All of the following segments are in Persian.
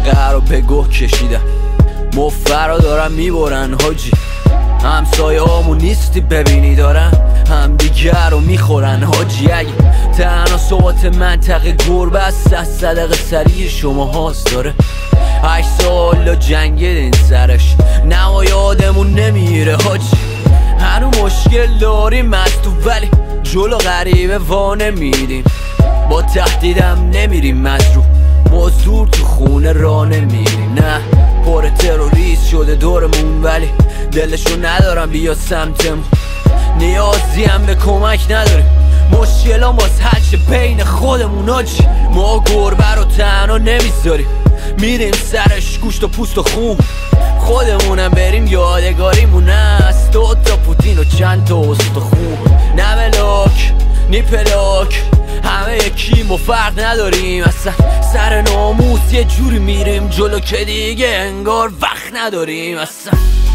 قهر رو به گوه کشیدن، مفرا دارن میبرن حاجی. همسایه همون نیستی ببینی دارن هم دیگر رو میخورن حاجی. اگه تنها ثبات منطقه گربه است، از صدق سریع شما هاست داره 8 سال جنگیدین سرش، نه یادمون نمیره حاجی. هنو مشکل داریم از تو ولی جلو غریبه وا نمیدیم، با تهدیدم نمیریم مجروح، مزدور تو خونه را نمیریم. نه پر تروریست شده دورمون ولی دلشو ندارم بیا سمتمون، نیازی هم به کمک نداریم، مشکلام باز حلش بین خودمون حاجی. ما گربه رو تنها نمیذاریم، میریم سرش گوشت و پوست و خون، خودمونم بریم یادگاریمون است 2 تا پوتین و چند تا استخون. نه ملاک نی پلاک همه یکیم و فرق نداریم اصلا، سر ناموس یه جوری میریم جلو که دیگه انگار وقت نداریم اصلا.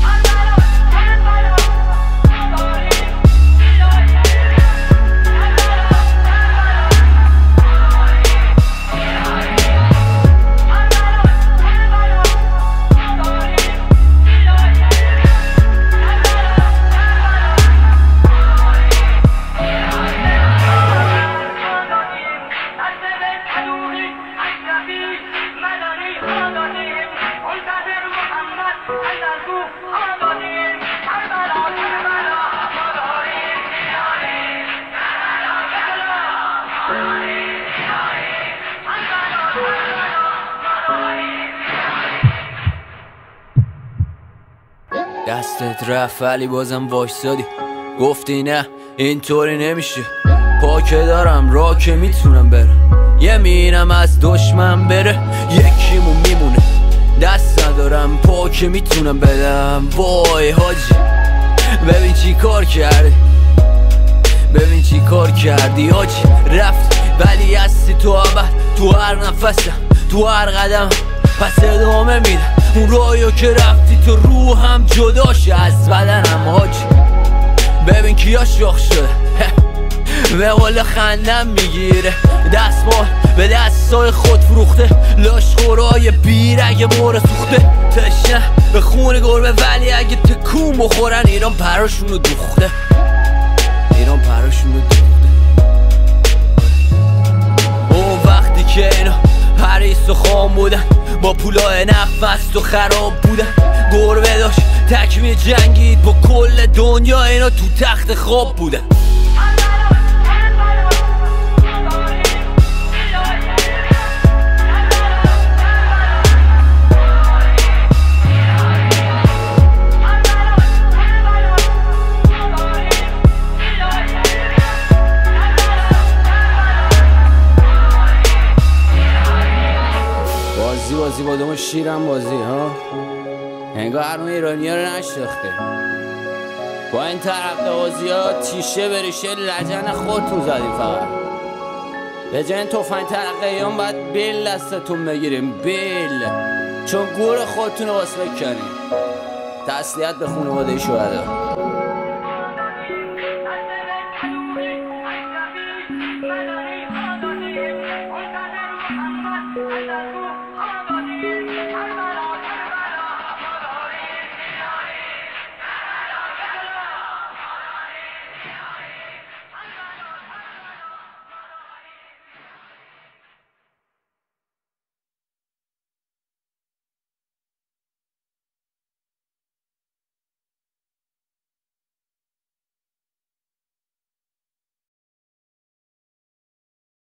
دستت رفت ولی بازم وایسادی، گفتی نه اینطوری نمیشه، پا که دارم راه که میتونم برم، یه مینم از دشمن بره یکیمون میمونه، دست ندارم پا که میتونم بدم. وای حاجی ببین چی کار کردی، ببین چی کار کردی حاجی. رفت ولی هستی تو ابد، تو هر نفسم تو هر قدم، پس ادامه میدم اون راهیو که رفتی تو، روحم جداشه از بدنم حاجی. ببین کیا شاخ شده به قول خندم میگیره، دستمال به دستای خود فروخته، لاشخورای بیرگ مور سوخته، تشنه به خون گربه ولی اگه تکون بخورن ایران پراشونو دوخته، ایران پراشونو دوخته. اون وقتی که اینا حریص و خام بودن، با پولای نفست و خراب بودن، گربه داشت تکمی جنگید با کل دنیا، اینا تو تخت خواب بودن. بازی با دم شیرم بازی ها، انگار هرون ایرانی ها رو نشناخته. با این طرف بازی ها تیشه بریشه لجن خودتون زدیم، فقط به جای این تفنگ ترقیان باید بیل دستتون بگیریم، بیل، چون گور خودتون رو واسه بکنیم. تسلیت به خانواده شهدا.